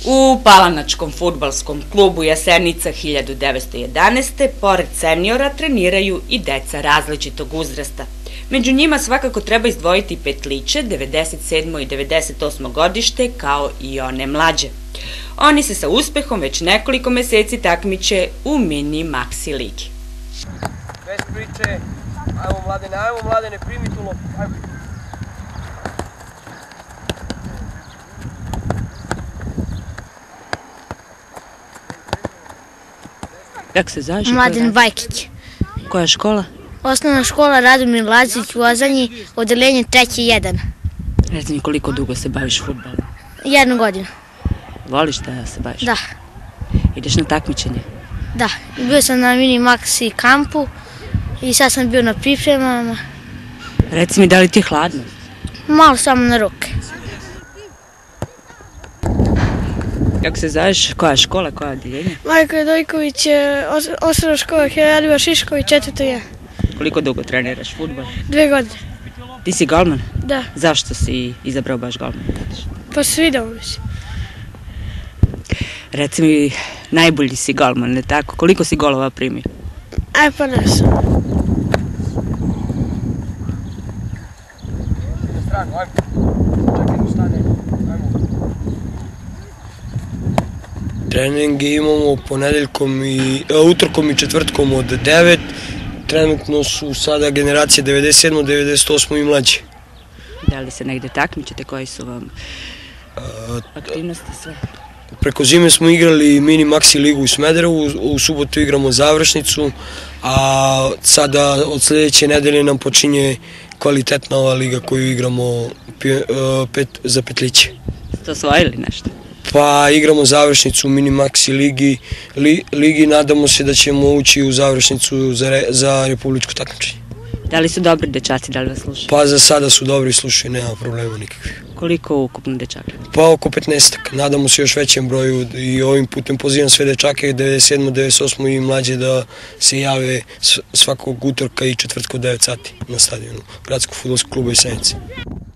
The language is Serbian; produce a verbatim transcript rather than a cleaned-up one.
U Palanačkom fudbalskom klubu Jasenica hiljadu devetsto jedanaeste. pored seniora treniraju i deca različitog uzrasta. Među njima svakako treba izdvojiti petliće, devedeset sedmo i devedeset osmo godište, kao i one mlađe. Oni se sa uspehom već nekoliko meseci takmiče u mini maksi ligi. Bez priče, ajmo mladene, ajmo mladene, primi tu loptu, ajmo. Kako se zoveš? Mladen Bajkić. Koja škola? Osnovna škola Radomir Lazić u Ozanji, odeljenje treći jedan. Reci mi, koliko dugo se baviš fudbalom? Jednu godinu. Voliš da se baviš? Da. Ideš na takmičenje? Da. Bio sam na mini maksi kampu i sad sam bio na pripremama. Reci mi, da li ti je hladno? Malo samo na ruke. Kako se zoveš? Koja škola, koja odeljenje? Marko Jedojković, osnovna škola Heradiva Šišković, četvrto je. Koliko dugo treniraš fudbal? Dve godine. Ti si golman? Da. Zašto si izabrao baš golman? Pa svidao mi se. Reci mi, najbolji si golman, ne tako? Koliko si golova primio? Aj pa ne sam. Treninge imamo ponedeljkom i utorkom i četvrtkom od devet. Trenutno su sada generacije devedeset sedmo, devedeset osmo i mlađe. Da li se negde takmičete? Koji su vam aktivnosti sve? Preko zime smo igrali mini maksi ligu u Smederevu, u subotu igramo završnicu, a sada od sljedeće nedelje nam počinje kvalitetna ova liga koju igramo za petliće. Ste osvojili nešto? Pa igramo završnicu u mini maksi ligi, ligi, nadamo se da ćemo ući u završnicu za republičko takmičenje. Da li su dobri dečaci, da li vas slušaju? Pa za sada su dobri i slušaju, nema problema nikakvih. Koliko ukupno dečaka? Pa oko petnaestak, nadamo se još većem broju i ovim putem pozivam sve dečake devedeset sedmo, devedeset osmo i mlađe da se jave svakog utorka i četvrtka u devet sati na stadionu Gradskog fudbalskog kluba Jasenica.